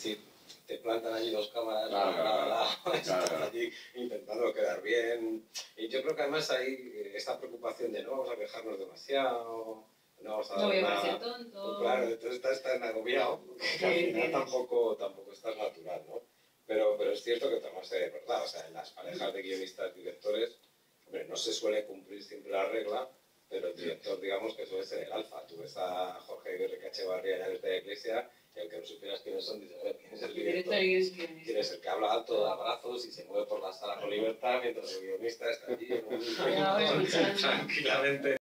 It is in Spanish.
si te plantan allí dos cámaras Claro. estás allí intentando quedar bien. Y yo creo que además hay esta preocupación de no vamos a quejarnos demasiado, no vamos a No dar voy a una... parecer tonto. Claro, entonces estás tan agobiado que al final tampoco estás natural, ¿no? Pero es cierto que además es verdad, o sea, en las parejas de guionistas y directores, hombre, no se suele cumplir siempre la regla, pero el director, digamos, que suele ser el alfa. Tú ves a Jorge Guerrica Echevarría en de la Iglesia, y aunque no supieras quiénes son, dices, a ver, ¿quién es el director? ¿Quién es el que habla alto, da brazos y se mueve por la sala con libertad mientras el guionista está allí tranquilamente